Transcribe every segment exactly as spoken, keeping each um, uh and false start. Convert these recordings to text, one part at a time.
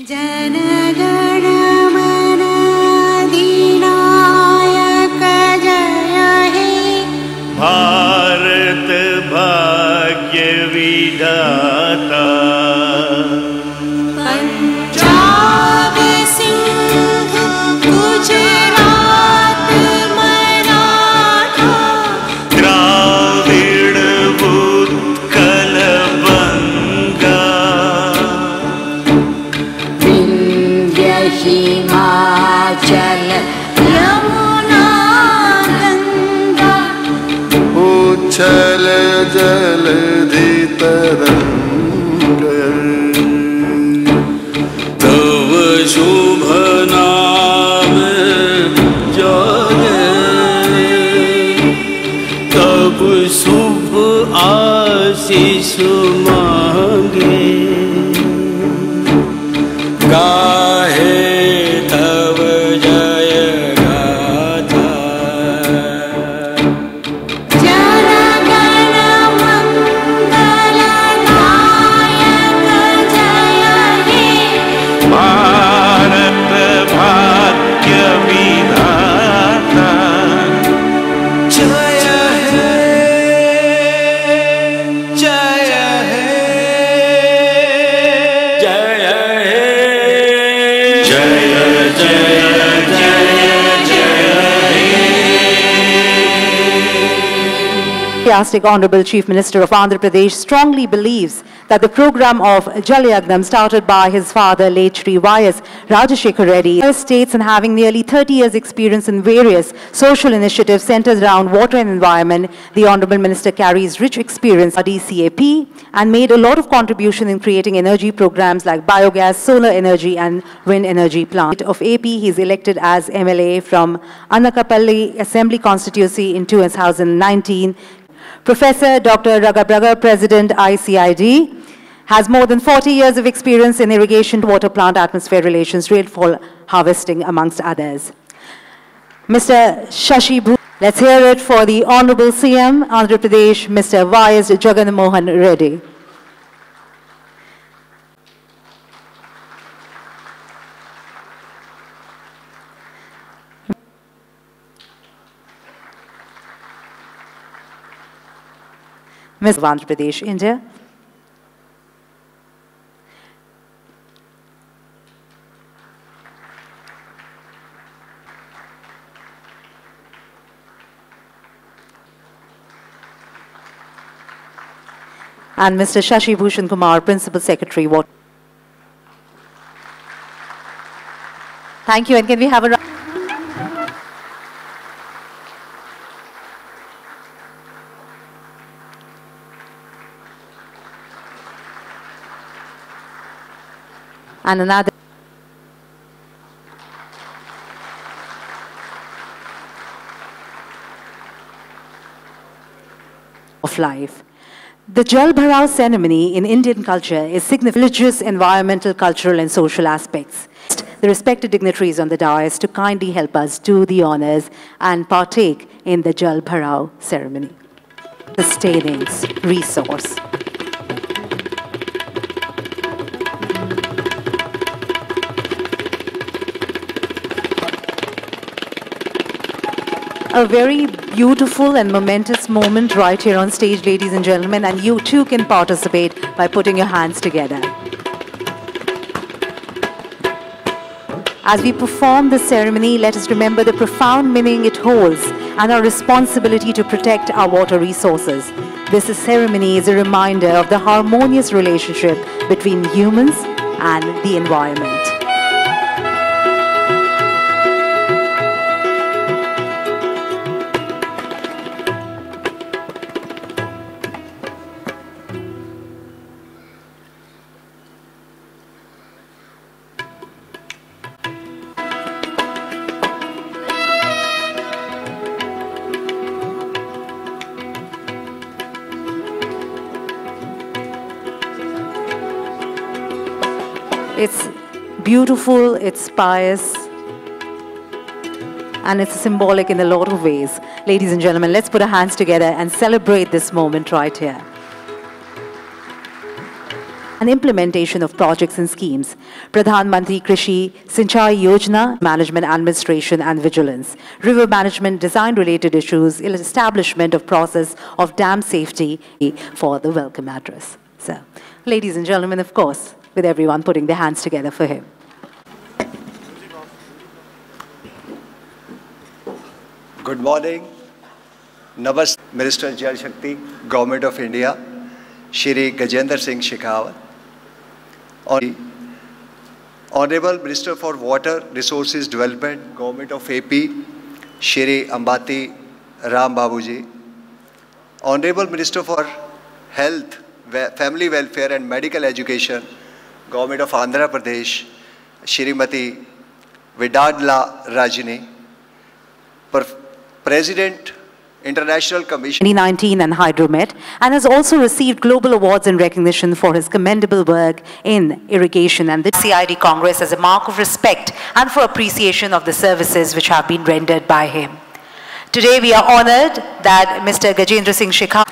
जनगणमनाधिनायक जय हे भारत भाग्य विधाता पंजाब सिंह गुजरात मराठा द्राविड़ उत्कल बंगा विंध्य हिमाचल यमुना गंगा उच्छल जलधि तरंग तव शुभ नाम जागे तब शुभ आशीष मांगे गाहे तव जय गाथा जनगण मंगल नायक जय हे भारत भाग्य विधाता जय हे जय हे जय हे जय जय जय Enthusiastic Honorable Chief Minister of Andhra Pradesh strongly believes that the program of Jal Yagnam started by his father, late Shri Y S Rajashekhar Reddy, states and having nearly thirty years experience in various social initiatives centered around water and environment, the Honorable Minister carries rich experience at D C A P and made a lot of contribution in creating energy programs like biogas, solar energy and wind energy plant. Of A P, he is elected as M L A from Anakapalli Assembly Constituency in two thousand nineteen. Professor Doctor Ragabraga, President I C I D, has more than forty years of experience in irrigation, water plant, atmosphere relations, rainfall harvesting, amongst others. Mister Shashi Bhushan, let's hear it for the Honorable C M, Andhra Pradesh, Mister Y S Jagannamohan Reddy. Mister Andhra Pradesh, India. And Mister Shashi Bhushan Kumar, Principal Secretary. What? Thank you, and can we have a round? And another of life. The Jal Bharao ceremony in Indian culture is significant religious, environmental, cultural and social aspects. The respected dignitaries on the dais to kindly help us do the honors and partake in the Jal Bharao ceremony. Sustenance resource. A very beautiful and momentous moment right here on stage, ladies and gentlemen, and you too can participate by putting your hands together. As we perform this ceremony, let us remember the profound meaning it holds and our responsibility to protect our water resources. This ceremony is a reminder of the harmonious relationship between humans and the environment. It's beautiful, it's pious, and it's symbolic in a lot of ways. Ladies and gentlemen, let's put our hands together and celebrate this moment right here. and implementation of projects and schemes. Pradhan Mantri Krishi Sinchai Yojana, management, administration and vigilance. River management, design-related issues, establishment of process of dam safety for the welcome address. So, ladies and gentlemen, of course, with everyone putting their hands together for him. Good morning. Namaste, Minister Jal Shakti, Government of India, Shri Gajendra Singh Shekhawat. Honorable Minister for Water Resources Development, Government of A P, Shri Ambati Ram Babuji. Honorable Minister for Health, Family Welfare and Medical Education, Government of Andhra Pradesh, Shrimati Vidadla Rajini. President, International Commission twenty nineteen and Hydromet, and has also received global awards and recognition for his commendable work in irrigation and the C I D Congress as a mark of respect and for appreciation of the services which have been rendered by him. Today we are honored that Mister Gajendra Singh Shekhawat.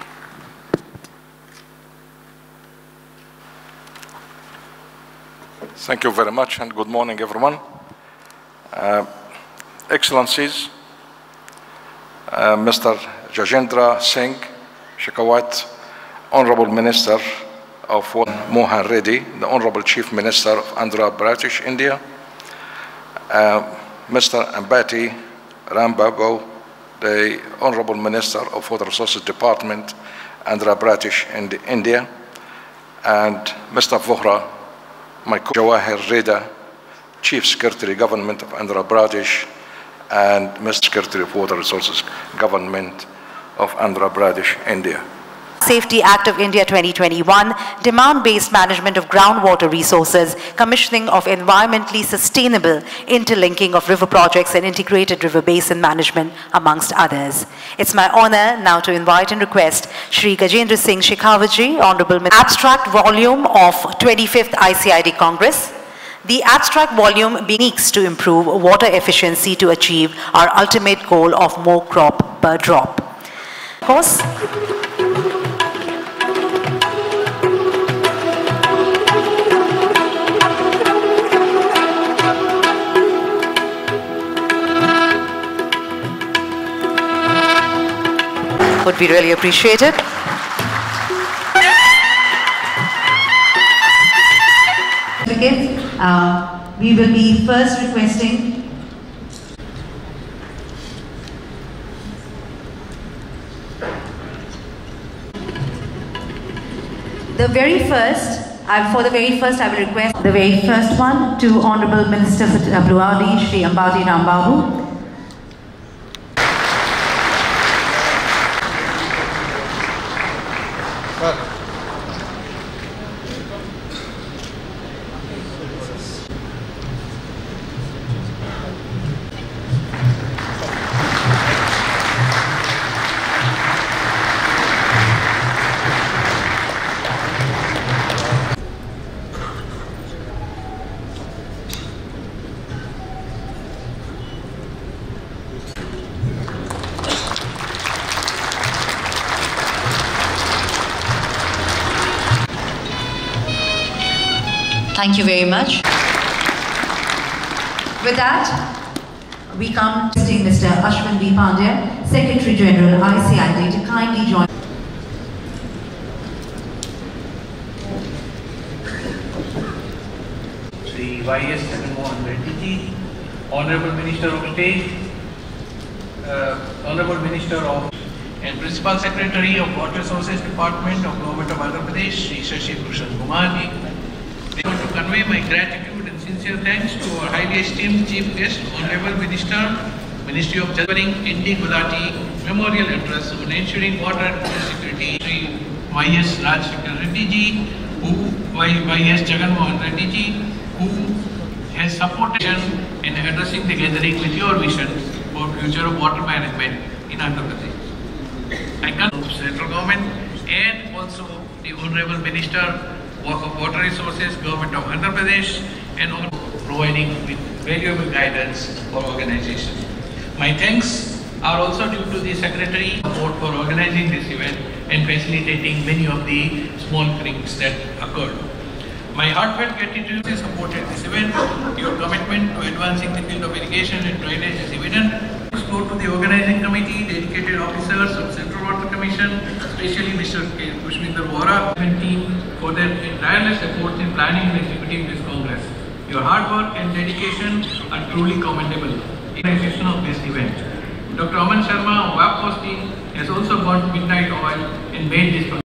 Thank you very much and good morning everyone. Uh, Excellencies, Uh, Mister Gajendra Singh Shekhawat, Honorable Minister of Mohan Reddy, the Honorable Chief Minister of Andhra Pradesh, India, uh, Mister Ambati Ram Babu, the Honorable Minister of Water Resources Department, Andhra Pradesh, and India, and Mister Vohra, my Jawahir Reda, Chief Secretary Government of Andhra Pradesh, and Mister Secretary of Water Resources Government of Andhra Pradesh, India. Safety Act of India twenty twenty-one, demand-based management of groundwater resources, commissioning of environmentally sustainable interlinking of river projects and integrated river basin management, amongst others. It's my honor now to invite and request Shri Gajendra Singh Shekhawat, Honorable Abstract Volume of twenty-fifth I C I D Congress. The abstract volume seeks to improve water efficiency to achieve our ultimate goal of more crop per drop. Of course, would be really appreciated. Uh, we will be first requesting the very first, uh, for the very first I will request the very first one to Honorable Minister for W R D, Shri Ambati Ram Babu. Thank you very much. With that, we come to Mister Ashwin B. Pandya, Secretary General I C I D, to kindly join. Shri Y S Jagan Mohan Reddy ji, Honorable Minister of State, uh, Honorable Minister of and Principal Secretary of Water Resources Department of Government of Andhra Pradesh, Shri Shashi Bhushan Kumar ji. I want to convey my gratitude and sincere thanks to our highly esteemed Chief Guest, Honorable Minister, Ministry of Delivering N D Gulati Memorial Address on ensuring water and food security, Shri Y S Rajshekar Reddy ji, who Y S Jagan Mohan Reddy ji, who has supported in addressing the gathering with your vision for future of water management in Andhra Pradesh. I come from central government and also the Honorable Minister of Water Resources, Government of Andhra Pradesh, and also providing with valuable guidance for organization. My thanks are also due to the Secretary for organizing this event and facilitating many of the small things that occurred. My heartfelt gratitude is supported this event. Your commitment to advancing the field of irrigation and drainage is evident. Let's go to the organizing committee, dedicated officers of Central Water Commission, especially Mister Pushpinder Vohra and team for their tireless efforts in planning and executing this Congress. Your hard work and dedication are truly commendable in the organization of this event. Doctor Aman Sharma of WAPCO's team has also burnt midnight oil and made this